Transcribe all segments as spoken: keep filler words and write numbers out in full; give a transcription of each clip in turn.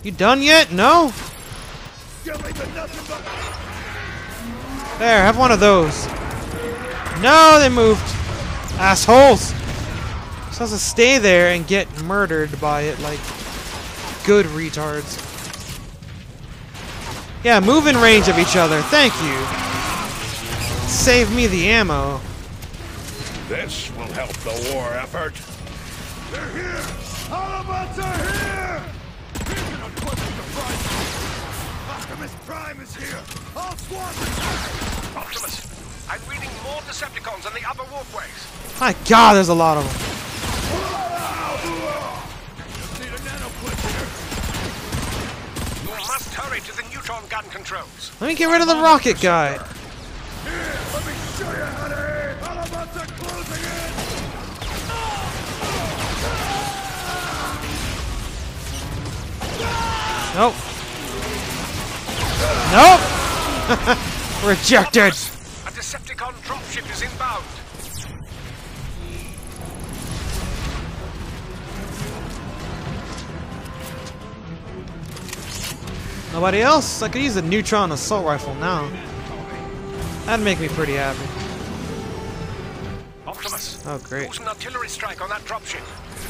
You done yet? No? There, have one of those. No, they moved. Assholes! Supposed to stay there and get murdered by it like good retards. Yeah, move in range of each other. Thank you. Save me the ammo. This will help the war effort. They're here! Autobots are here! Here's an unpleasant surprise. Optimus Prime is here! All squadrons! Optimus, I'm reading more Decepticons on the upper walkways. My God, there's a lot of them. Need a nanoclip here. You must hurry to the neutron gun controls. Let me get rid of the rocket guy. Here, let me show you how to aim! Autobots are closing in! Nope. Nope. Rejected. A Decepticon dropship is inbound. Nobody else? I could use a neutron assault rifle now. That'd make me pretty happy. Optimus. Oh, great. Use an artillery strike on that dropship.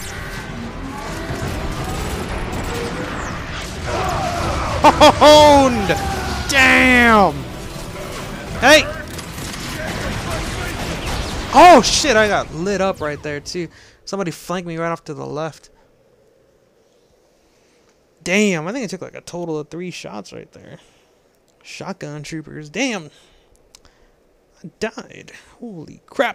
Honed! Damn! Hey! Oh shit, I got lit up right there too. Somebody flanked me right off to the left. Damn, I think I took like a total of three shots right there. Shotgun troopers. Damn! I died. Holy crap.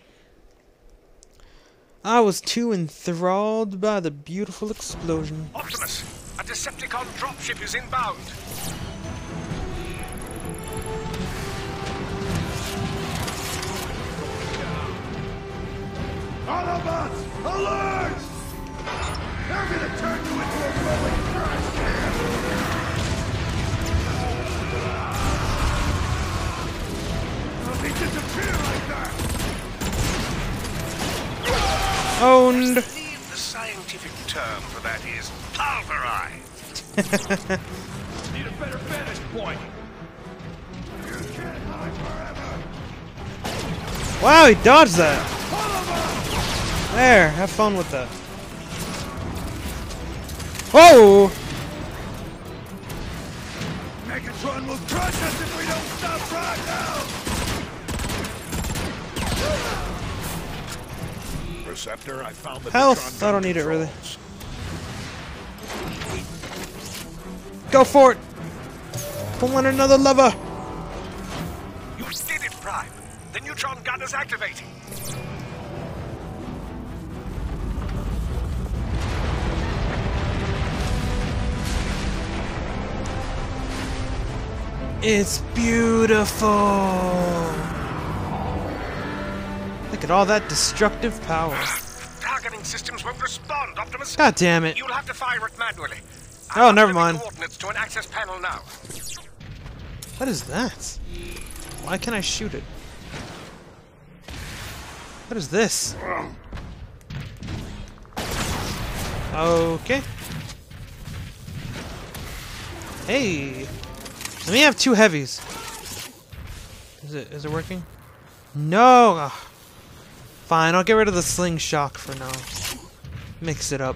I was too enthralled by the beautiful explosion. Optimus, a Decepticon dropship is inbound. Autobots, alert! They're gonna turn you into a rolling trash can! How they disappear like that? Owned! I believe the scientific term for that is pulverized. Need a better vantage point. You can't hide forever. Wow, he dodged that! There, have fun with that. Whoa! Megatron will crush us if we don't stop right now! Receptor, I found the Health! I don't need it really. Go for it! Pull on another lever! You did it, Prime. The neutron gun is activating. It's beautiful! Look at all that destructive power. Targeting systems won't respond, Optimus. God damn it. You'll have to fire it manually. Oh, I'm never uploading mind. Coordinates to an access panel now. What is that? Why can't I shoot it? What is this? Okay. Hey! Let me have two heavies. Is it is it working? No! Ugh. Fine, I'll get rid of the sling shock for now. Mix it up.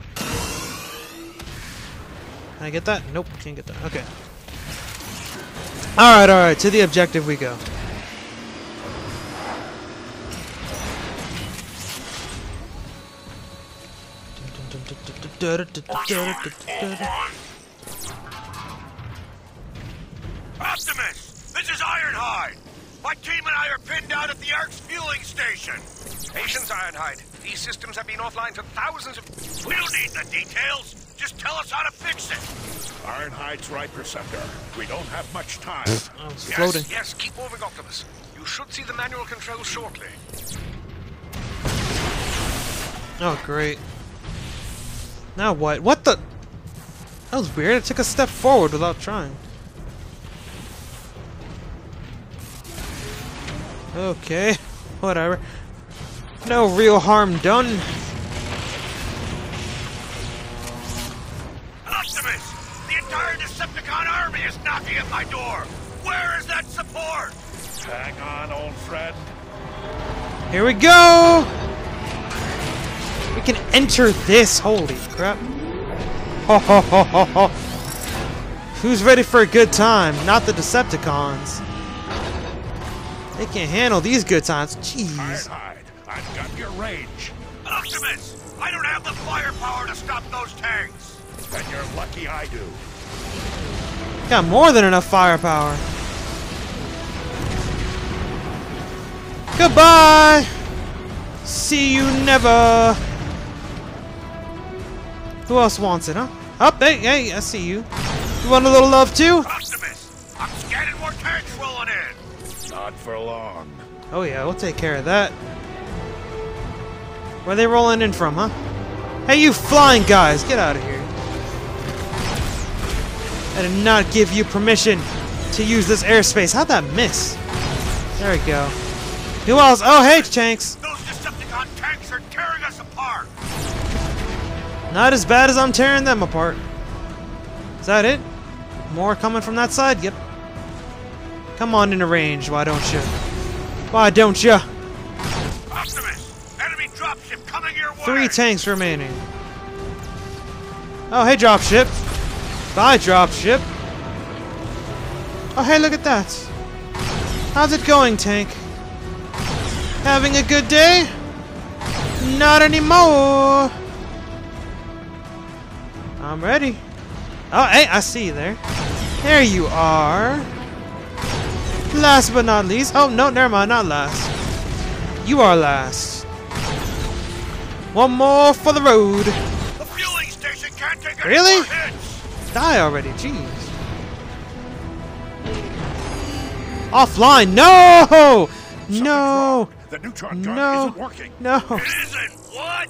Can I get that? Nope, can't get that. Okay. Alright, alright, to the objective we go. Optimus! This is Ironhide! My team and I are pinned down at the Ark's fueling station! Patience, Ironhide. These systems have been offline for thousands of... We don't need the details! Just tell us how to fix it! Ironhide's right, Receptor. We don't have much time. Oh, it's Yes, floating. yes, keep moving, Optimus. You should see the manual controls shortly. Oh, great. Now what? What the? That was weird. I took a step forward without trying. Okay, whatever. No real harm done. Optimus! entire Decepticon army is knocking at my door! Where is that support? Hang on, old friend. Here we go! We can enter this. Holy crap. Ho ho ho ho ho. Who's ready for a good time? Not the Decepticons. They can't handle these good times. Jeez. Ironhide, I've got your range. Optimus! I don't have the firepower to stop those tanks! Then you're lucky I do. Got more than enough firepower. Goodbye! See you never! Who else wants it, huh? Up, hey, hey, I see you. You want a little love too? Optimus! I'm scanning more tanks rolling in! Not for long. Oh yeah, we'll take care of that. Where are they rolling in from, huh? Hey, you flying guys, get out of here. I did not give you permission to use this airspace. How'd that miss? There we go. Who else? Oh, hey, tanks. Those Decepticon tanks are tearing us apart! Not as bad as I'm tearing them apart. Is that it? More coming from that side? Yep. Come on into range, why don't you? Why don't you? Optimus! Enemy dropship coming your way! Three tanks remaining. Oh, hey, dropship. Bye, dropship. Oh, hey, look at that. How's it going, tank? Having a good day? Not anymore. I'm ready. Oh, hey, I see you there. There you are. Last but not least. Oh, no, never mind, not last. You are last. One more for the road. The fueling station can't take any Really? more hits! Die already, jeez. Offline, no! No! The neutron gun No! isn't working. No! It isn't! What?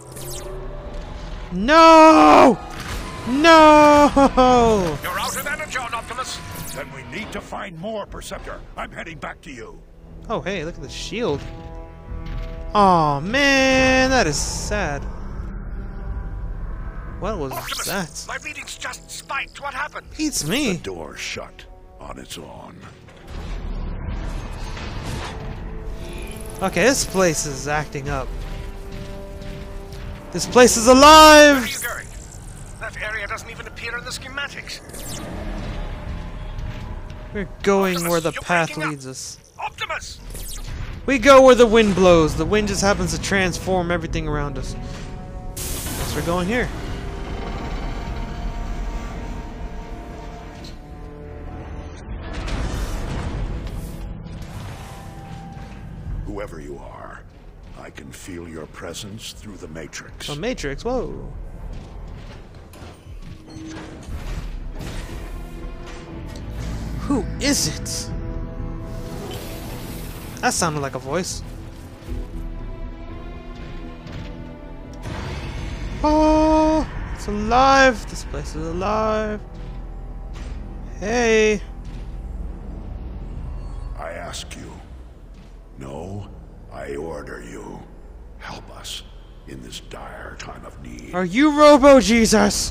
No! No! You're out of energy, Optimus! Then we need to find more, Perceptor. I'm heading back to you. Oh, hey, look at the shield. Oh man, that is sad. What was Optimus, that? my readings just spiked. What happened? Beats The me. door shut on its own. Okay, this place is acting up. This place is Where alive! are you going? That area doesn't even appear in the schematics. We're going Optimus, where the you're path breaking up. leads us. Optimus! We go where the wind blows. The wind just happens to transform everything around us. Guess we're going here. Whoever you are, I can feel your presence through the Matrix. A Matrix, whoa. Who is it? That sounded like a voice. Oh, it's alive. This place is alive. Hey. I ask you. No, I order you. Help us in this dire time of need. Are you Robo Jesus?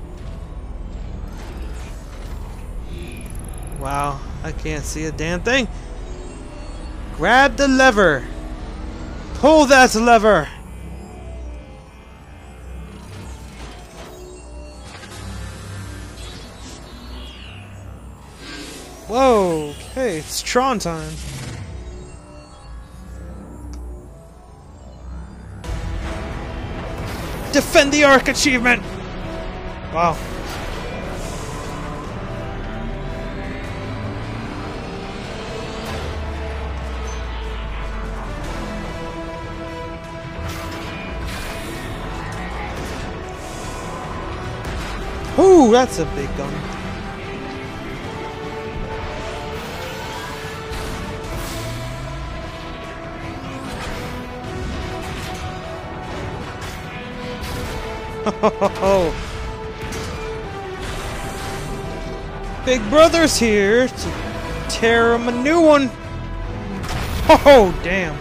Wow, I can't see a damn thing. Grab the lever. Pull that lever. Whoa, okay, it's Tron time. Defend the Ark achievement! Wow. Ooh, that's a big gun. Oh, Big Brother's here to tear him a new one. Oh, damn.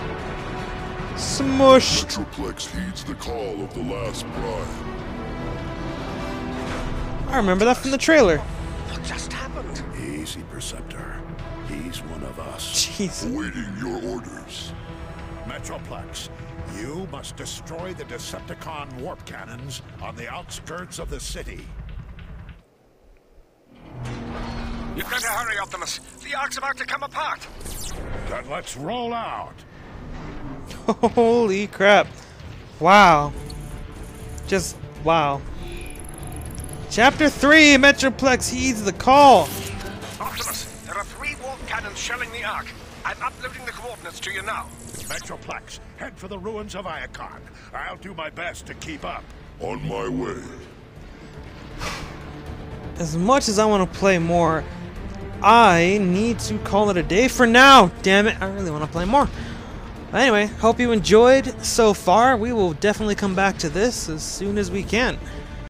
Smushed. Metroplex heeds the call of the last prime. remember that from the trailer. What just happened? Easy, Perceptor. He's one of us. Jeez. Awaiting your orders. Metroplex, you must destroy the Decepticon warp cannons on the outskirts of the city. You've got to hurry, Optimus. The Ark's about to come apart. Then let's roll out. Holy crap. Wow. Just wow. Chapter three, Metroplex heeds the call. Optimus, there are three warp cannons shelling the Ark. I'm uploading the coordinates to you now. Metroplex, head for the ruins of Iacon. I'll do my best to keep up. On my way. As much as I want to play more, I need to call it a day for now. Damn it, I really want to play more. But anyway, hope you enjoyed so far. We will definitely come back to this as soon as we can.